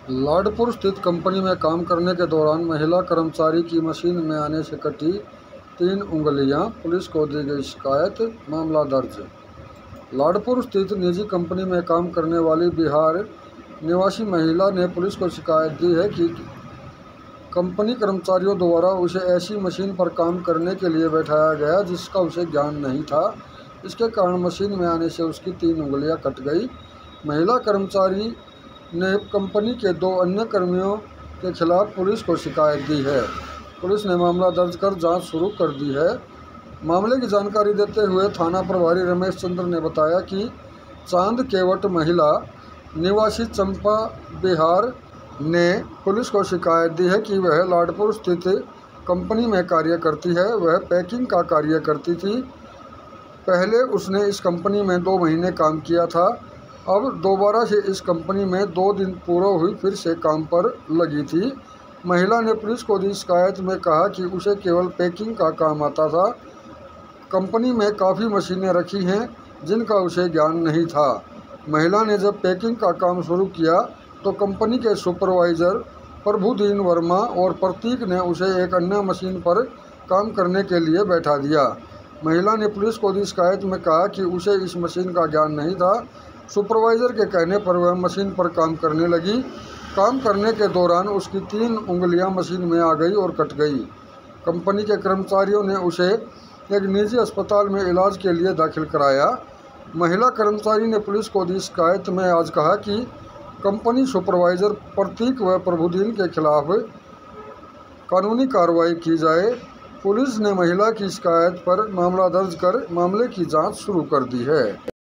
लाडपुर स्थित कंपनी में काम करने के दौरान महिला कर्मचारी की मशीन में आने से कटी 3 उंगलियां, पुलिस को दी गई शिकायत, मामला दर्ज। लाडपुर स्थित निजी कंपनी में काम करने वाली बिहार निवासी महिला ने पुलिस को शिकायत दी है कि कंपनी कर्मचारियों द्वारा उसे ऐसी मशीन पर काम करने के लिए बैठाया गया जिसका उसे ज्ञान नहीं था। इसके कारण मशीन में आने से उसकी 3 उंगलियां कट गई। महिला कर्मचारी ने कंपनी के 2 अन्य कर्मियों के खिलाफ पुलिस को शिकायत दी है। पुलिस ने मामला दर्ज कर जांच शुरू कर दी है। मामले की जानकारी देते हुए थाना प्रभारी रमेश चंद्र ने बताया कि चांद केवट महिला निवासी चंपा बिहार ने पुलिस को शिकायत दी है कि वह लाडपुर स्थित कंपनी में कार्य करती है। वह पैकिंग का कार्य करती थी। पहले उसने इस कंपनी में 2 महीने काम किया था। अब दोबारा से इस कंपनी में 2 दिन पूरा हुई फिर से काम पर लगी थी। महिला ने पुलिस को दी शिकायत में कहा कि उसे केवल पैकिंग का काम आता था। कंपनी में काफ़ी मशीनें रखी हैं जिनका उसे ज्ञान नहीं था। महिला ने जब पैकिंग का काम शुरू किया तो कंपनी के सुपरवाइज़र प्रभुदीन वर्मा और प्रतीक ने उसे एक अन्य मशीन पर काम करने के लिए बैठा दिया। महिला ने पुलिस को दी शिकायत में कहा कि उसे इस मशीन का ज्ञान नहीं था। सुपरवाइज़र के कहने पर वह मशीन पर काम करने लगी। काम करने के दौरान उसकी 3 उंगलियां मशीन में आ गई और कट गई। कंपनी के कर्मचारियों ने उसे एक निजी अस्पताल में इलाज के लिए दाखिल कराया। महिला कर्मचारी ने पुलिस को दी शिकायत में आज कहा कि कंपनी सुपरवाइज़र प्रतीक व प्रभुदीन के खिलाफ कानूनी कार्रवाई की जाए। पुलिस ने महिला की शिकायत पर मामला दर्ज कर मामले की जाँच शुरू कर दी है।